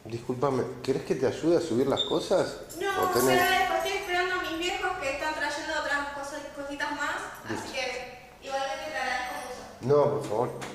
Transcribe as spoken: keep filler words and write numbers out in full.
Discúlpame, ¿querés que te ayude a subir las cosas? No, ¿O pero tenés...? después estoy esperando a mis viejos que están trayendo otras cosas, cositas más, así que igualmente te agradezco mucho. No, por favor.